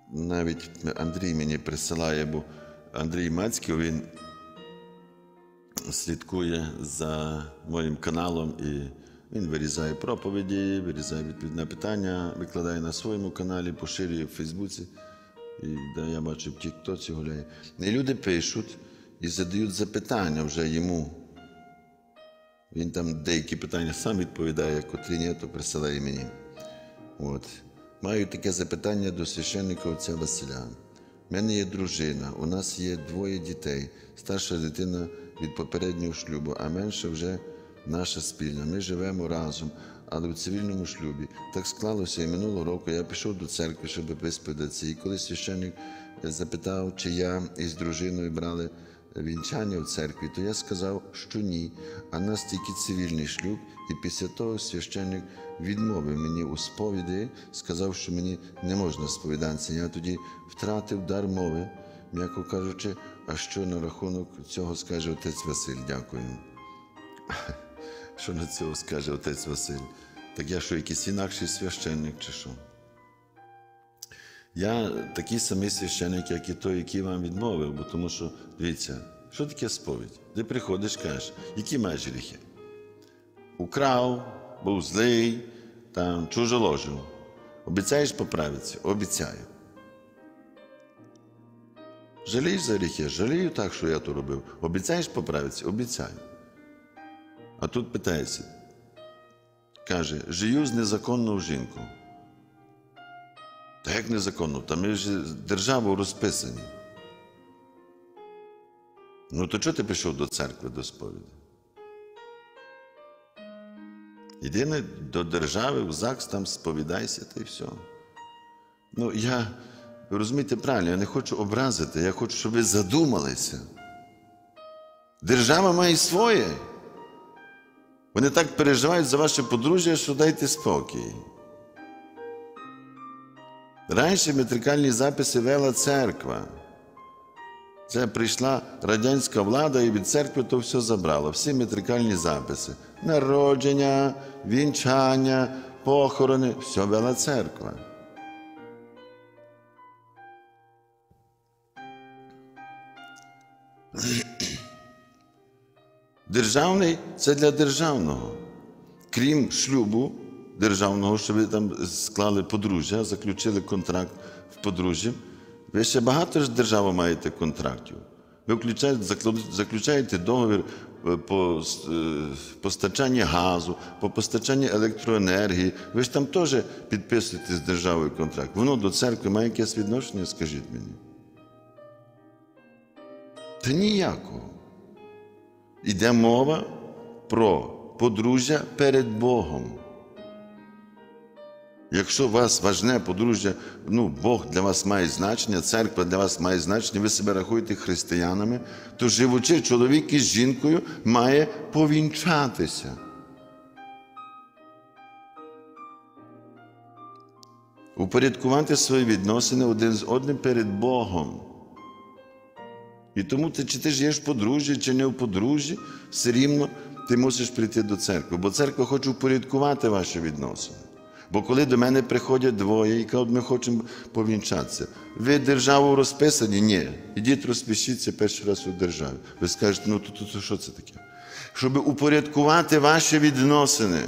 навіть Андрій мені присилає, бо Андрій Мацький, він слідкує за моїм каналом і він вирізає проповіді, вирізає відповідь на питання, викладає на своєму каналі, поширює в Фейсбуці. І я бачу, в Тіктоці гуляє. І люди пишуть і задають запитання вже йому. Він там деякі питання сам відповідає, котрі ні, то присилає мені. От. Маю таке запитання до священника отця Василя. У мене є дружина, у нас є 2 дітей. Старша дитина від попереднього шлюбу, а менша вже наша спільна. Ми живемо разом, але в цивільному шлюбі. Так склалося, і минулого року я пішов до церкви, щоб висповідатися. І коли священник запитав, чи я із дружиною брали вінчання в церкві, то я сказав, що ні, а нас тільки цивільний шлюб. І після того священник відмовив мені у сповіді, сказав, що мені не можна сповідатися. Я тоді втратив дар мови, м'яко кажучи, а що на рахунок цього скаже отець Василь? Дякую. Що на цього скаже отець Василь? Так я що, якийсь інакший священник чи що? Я такий самий священник, як і той, який вам відмовив, бо тому що, дивіться, що таке сповідь? Ти приходиш, кажеш, які маєш гріхи? Украв, був злий, там, чужоложив. Обіцяєш поправитися? Обіцяю. Жалієш за гріхи? Жалію так, що я то робив. Обіцяєш поправитися? Обіцяю. А тут питається, каже, жию з незаконною жінкою. Та як незаконно? Та ми ж державу розписані. Ну то чого ти пішов до церкви, до сповіді? Іди до держави, в ЗАГС, там сповідайся, та й все. Ну я, ви розумієте правильно, я не хочу образити, я хочу, щоб ви задумалися. Держава має своє. Вони так переживають за ваше подружжя, що дайте спокій. Раніше метрикальні записи вела церква. Це прийшла радянська влада і від церкви то все забрало. Всі метрикальні записи. Народження, вінчання, похорони. Все вела церква. Державний – це для державного. Крім шлюбу державного, що ви там склали подружжя, заключили контракт в подружжі, ви ще багато ж держава маєте контрактів. Ви заключаєте договір по постачанні газу, по постачанні електроенергії. Ви ж там теж підписуєте з державою контракт. Воно до церкви має якесь відношення, скажіть мені? Та ніякого. Іде мова про подружжя перед Богом. Якщо у вас важне подружжя, Бог для вас має значення, церква для вас має значення, ви себе рахуєте християнами, то живучи, чоловік із жінкою має повінчатися. Упорядкувати свої відносини один з одним перед Богом. І тому, чи ти живеш в подружжі, чи не в подружжі, все рівно ти мусиш прийти до церкви. Бо церква хоче упорядкувати ваші відносини. Бо коли до мене приходять двоє і кажуть, ми хочемо повінчатися. Ви державу розписані? Ні. Ідіть розпишіться перший раз у державі. Ви скажете, то що це таке? Щоб упорядкувати ваші відносини.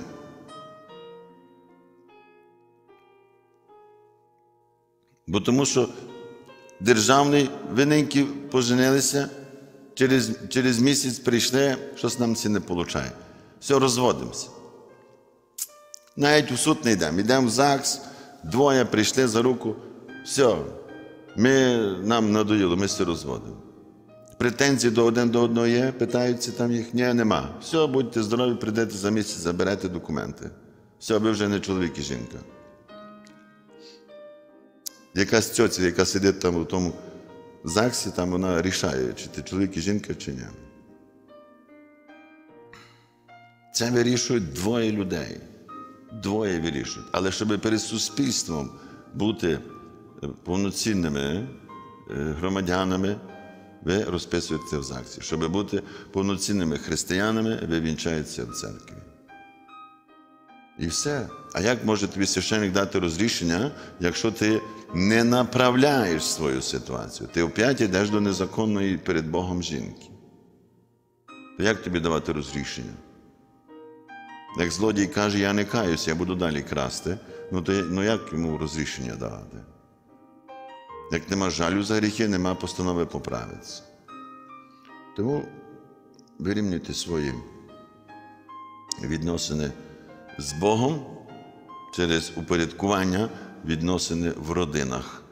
Бо тому що державний, виненькі поженилися, через місяць прийшли, щось нам це не виходить. Все, розводимося. Навіть в суд не йдемо. Йдемо в ЗАГС, двоє прийшли за руку, все, нам надоїло, ми все розводимо. Претензії один до одного є, питаються там їх, ні, нема. Все, будьте здорові, прийдете за місяць, заберете документи. Все, ви вже не чоловік і жінка. Якась тьотя, яка сидить там у тому ЗАГСі, там вона рішає, чи ти чоловік і жінка, чи ні. Це вирішують двоє людей. Двоє вирішують. Але щоб перед суспільством бути повноцінними громадянами, ви розписуєтеся в ЗАГСі. Щоб бути повноцінними християнами, ви вінчаєтеся в церкві. І все. А як може тобі священник дати розрішення, якщо ти не направляєш свою ситуацію? Ти опять йдеш до незаконної перед Богом жінки. То як тобі давати розрішення? Як злодій каже, я не каюся, я буду далі красти, ну як йому розрішення давати? Як нема жалю за гріхи, нема постанови поправитися. Тому вирівнюйте свої відносини з Богом через упорядкування відносини в родинах.